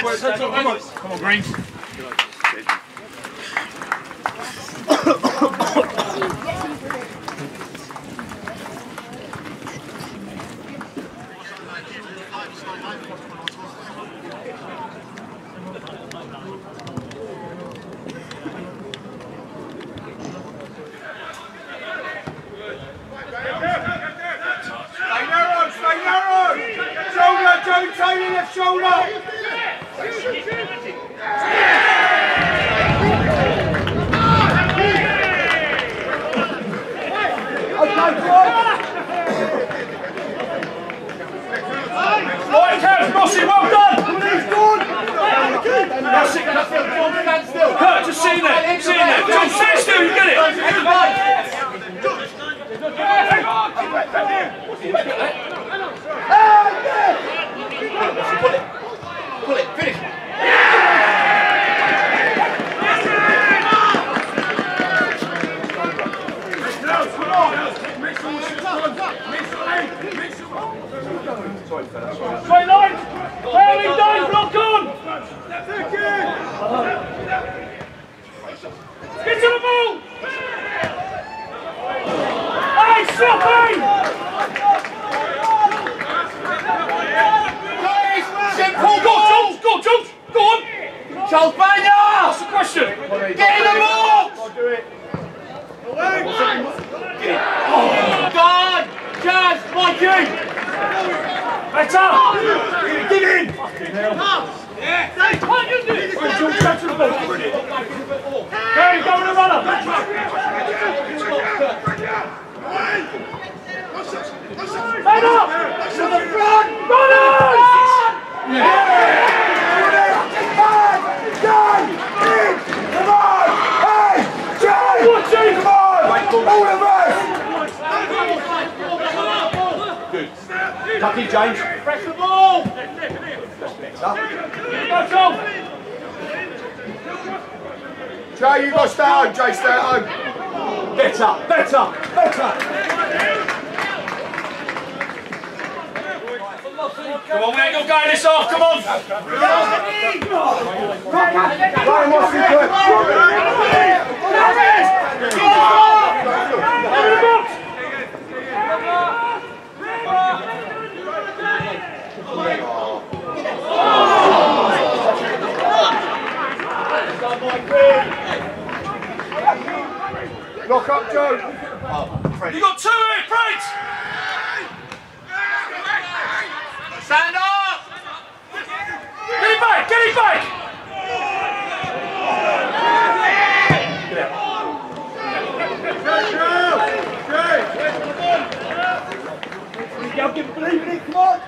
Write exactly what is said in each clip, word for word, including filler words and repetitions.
heads, heads up, come on. Come on, Greens. Left shoulder! Right, Kev, Mossy, well done! That's it, that's it, John, stand still. Kurt, just see there, see there. John, stand still, you get it! Pull it, pull it, finish. Straight line! Early down, block on! Get to the ball! Hey, Sloppy! Simple, go on, Jules, go on, Jules, go on! Charles Banger! What's the question? Get in the box! I'll do it. Oh, God! Jazz, Mikey! Better! Get in! Yeah! Hey, can't you do it? Right, Jules, go to the ball. Okay, go with the runner! Stand up! To the front! Runners! Yeah! Come on! Hey! Jay! Watch it! Come on! All of us! Lucky James. Press the ball! Go, Joel! Jay, you got to stay home, Jay, stay at home. Better, better, better! Come on, we ain't gonna go this off, come on! Ryan Mossy, good. Lock up, Joe. You got two here, Prince! Stand up! Get it back, get it back! Y'all can believe in it, come on!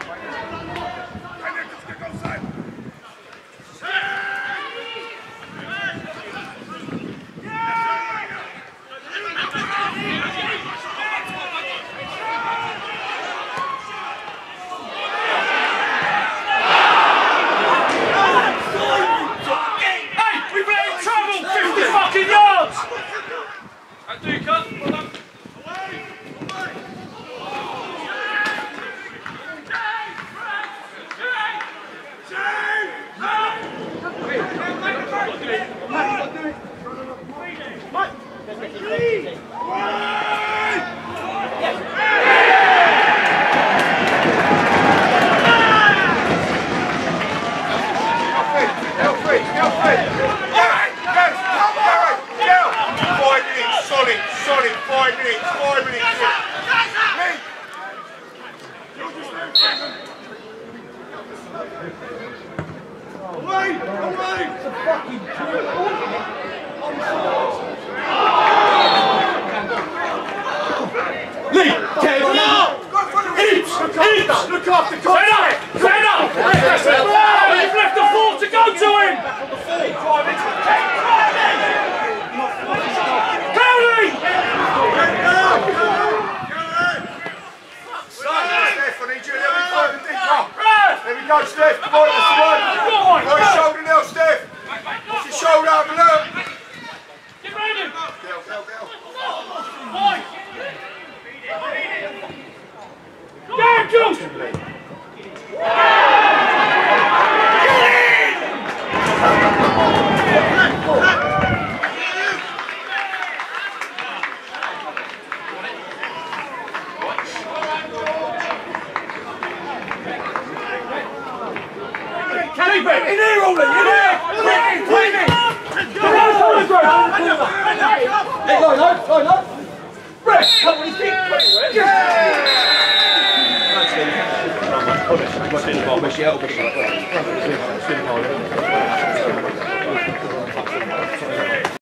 Look after contact! Stand up! Stand up! You've left the four to go to him! Cowley! Steph, I need you a little bit further deeper. There we go, Steph. Come on, that's the one. Got your shoulder now, Steph. What's your shoulder up and look? Get ready! Go, go, go. Down, Jules! Get in! Keep it! In here, Ollie! In here! Quick! Quick! Get out of the ground! Hey, line up! Line up! Brett! Come on, his feet! Yeah!